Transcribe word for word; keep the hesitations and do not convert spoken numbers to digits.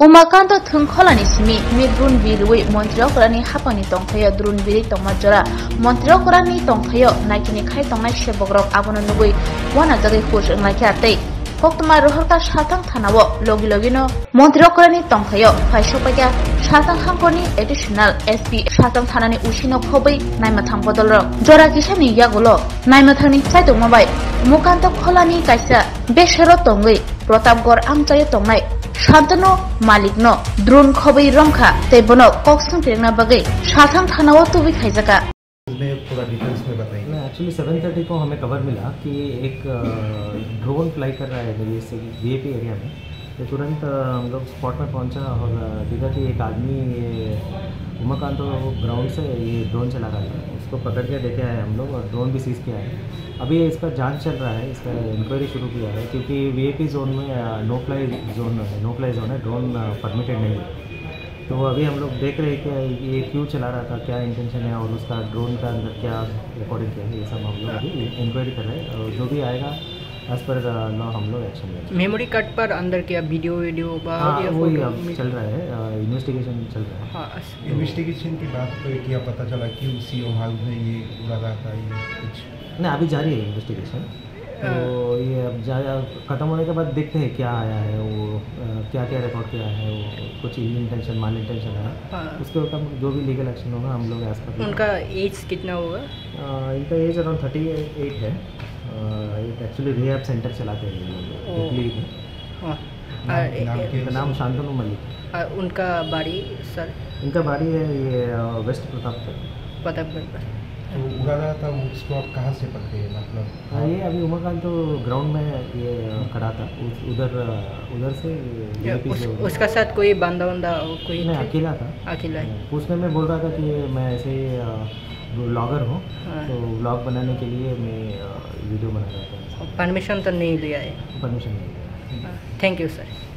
उमाकान्त थुंखलानि सिमी मी द्रुन बिरुई मन्त्रियकरानि हापानि तंखायो द्रुन बिरि तंमाजरा मन्त्रियकरानि तंखायो नाइकिनि खाय तंनाय सेबogrok abono nugui wana jagai खुश अंलाखि आतै कोक्तमा रोहरका साथां थानावो लगी लगीनो मन्त्रियकरानि तंखायो फाइसोपाया साथां हांखरनि एडिशनल एसपी साथां थानानि उसिनो खबै नायमाथां बदलर जरा किसानि यागुलो नायमाथांनि साइतो माबाय उमाकान्त खलानि कायसा बेसेरो तंगै प्रतापगढ़ आमचाय तंनाय शान्तनु मालिकनो द्रोन खबै रंखा तेबनो कक्सं तेरना बगै साथां थानावो तुबि खाइजाका पूरा डिटेल्स में बताइए। एक्चुअली सेवन थर्टी को हमें खबर मिला कि एक ड्रोन फ्लाई कर रहा है मेरी से वीआईपी एरिया में, तो तुरंत हम लोग स्पॉट में पहुंचा और देखा कि एक आदमी उमाकांत ग्राउंड से ये ड्रोन चला रहा है, उसको पकड़ के देखे आए हम लोग और ड्रोन भी सीज किया है। अभी इसका जांच चल रहा है, इसका इंक्वायरी शुरू किया है क्योंकि वीआईपी जोन में नो फ्लाई जोन है, नो फ्लाई जोन है, ड्रोन परमिटेड नहीं है। तो अभी हम लोग देख रहे हैं कि ये क्यों चला रहा था, क्या इंटेंशन है और उसका ड्रोन का अंदर क्या रिकॉर्डिंग किया है, ये सब हम लोग अभी इंक्वायरी कर रहे हैं और जो भी आएगा एज पर लॉ हम लोग एक्शन लेंगे। मेमोरी कार्ड पर अंदर क्या वीडियो वीडियो हाँ वही अब चल रहा है, इन्वेस्टिगेशन चल रहा है। हाँ इन्वेस्टिगेशन की बात तो क्या पता चला क्यों सीओ हाउस में ये उड़ा रहा था, ये कुछ नहीं अभी जारी है इन्वेस्टिगेशन, तो ये अब जा खत्म होने के बाद देखते हैं क्या आया है, वो क्या क्या रिकॉर्ड किया है, वो कुछ इल इंटेंशन माल इंटेंशन है, हाँ। उसके ऊपर जो भी लीगल एक्शन होगा हम लोग एज पर। उनका एज कितना होगा? इनका एज अराउंड थर्टी एट है, एक्चुअली रिहैब सेंटर चलाते हैं दिल्ली में। इनका नाम शांतनु मलिक। उनका बाड़ी सर? इनका बाड़ी है ये वेस्ट प्रतापगढ़ प्रतापगढ़ पर। तो उड़ा रहा था वो, उसको आप कहाँ से पकड़े मतलब? हाँ ये अभी उमाकांत तो ग्राउंड में ये खड़ा था, उधर उधर से उस, उसका साथ कोई बंदा बंदा कोई नहीं, अकेला था। अकेला पूछने में बोल रहा था कि मैं ऐसे ब्लॉगर हूँ, तो ब्लॉग बनाने के लिए मैं वीडियो बना रहा था। परमिशन तो नहीं लिया है? परमिशन नहीं लिया। Thank you sir.